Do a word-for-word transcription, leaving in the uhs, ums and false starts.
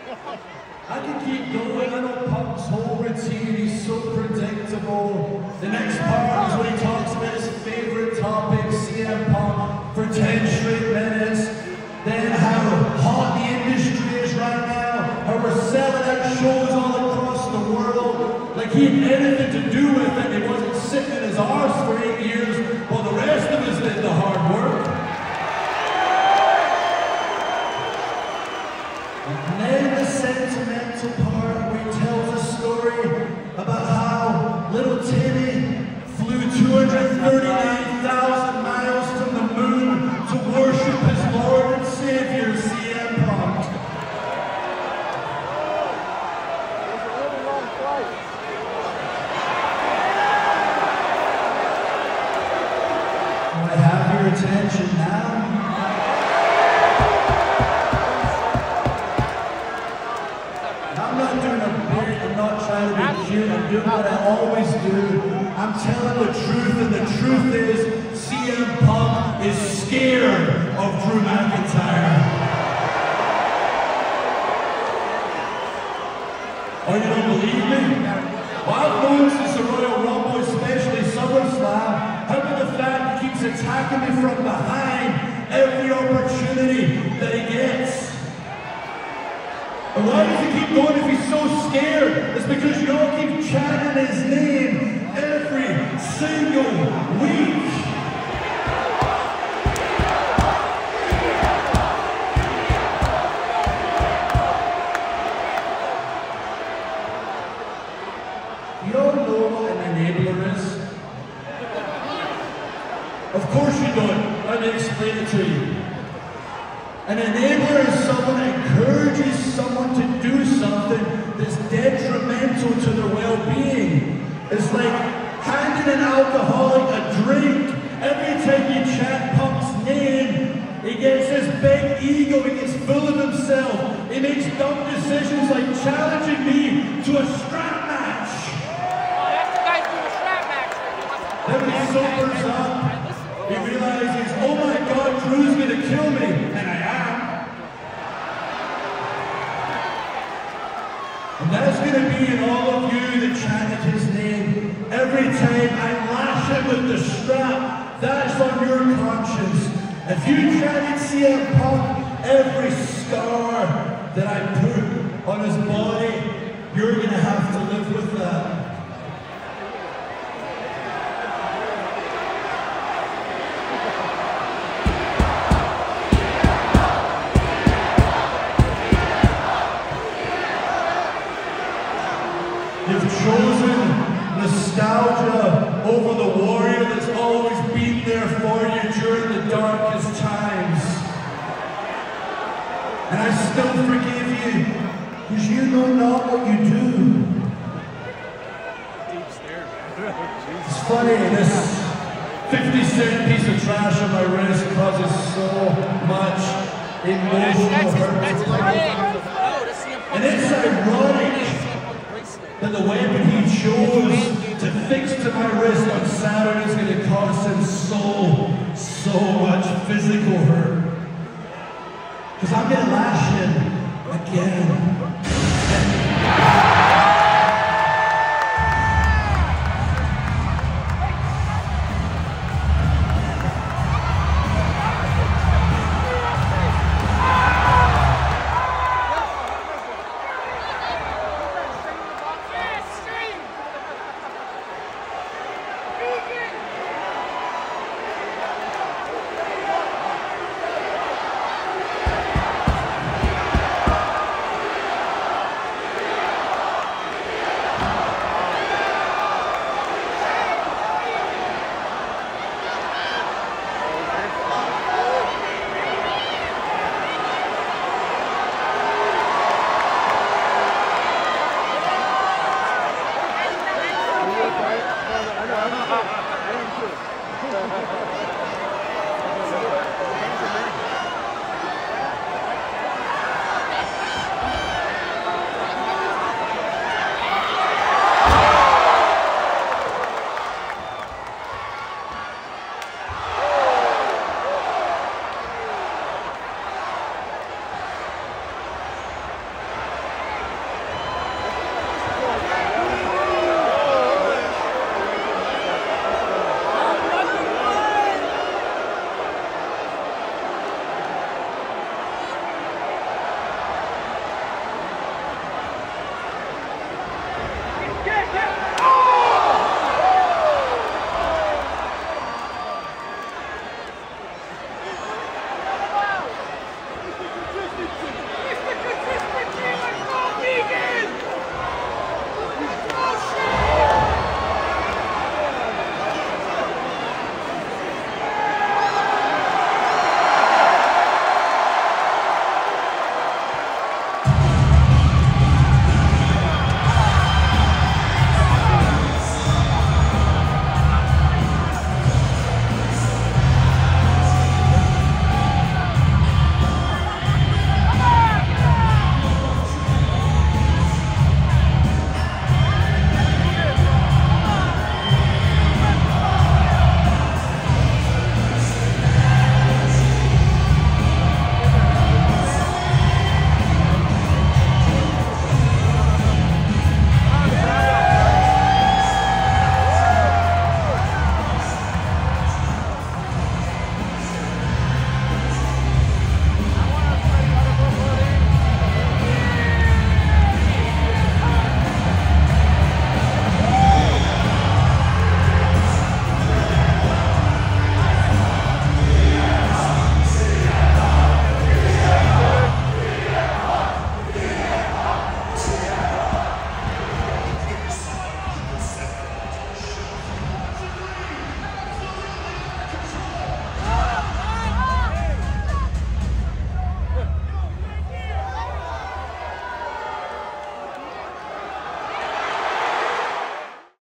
I can keep going. I know Punk's whole routine, he's so predictable. The next part is when he talks about his favorite topic, C M Punk, for ten straight minutes. Then how hot the industry is right now, how we're selling out shows all across the world. Like he had anything to do with it, he wasn't sitting in his arse for eight years while the rest of us did the hard work. And then the sentimental part where he tells a story about how little Timmy flew two hundred thirty-nine thousand miles from the moon to worship his Lord and Savior, C M Punk. Do I have your attention now? I'm not doing a bit, I'm not trying to be cute, I'm doing what I always do. I'm telling the truth, and the truth is C M Punk is scared of Drew McIntyre. Oh, you don't believe me? Well, I've known since the Royal Rumble, especially SummerSlam, how about the fact he keeps attacking me from behind every opportunity that he gets. And why does he keep going if he's so scared? It's because you all keep chanting his name every single week. You all know what an enabler is? Of course you don't. Let me explain it to you. An enabler is someone that encourages someone to do something that's detrimental to their well-being. It's like handing an alcoholic a drink. Every time you chant Punk's name, he gets this big ego, he gets full of himself. He makes dumb decisions like challenging me to a strap match. Then when he sobers up, he realizes, oh my God, Drew's gonna kill me, and I am. And that's gonna be in all of you that chanted his name. Every time I lash him with the strap, that's on your conscience. If you chanted C M Punk, every scar that I put on his body, you're gonna have to live with that. You've chosen nostalgia over the warrior that's always been there for you during the darkest times. And I still forgive you, because you know not what you do. It's funny, this fifty cent piece of trash on my wrist causes so much emotional hurt. And it's ironic that the weapon he chose to fix to my wrist on Saturday is going to cause him so, so much physical hurt. Because I'm going to lash him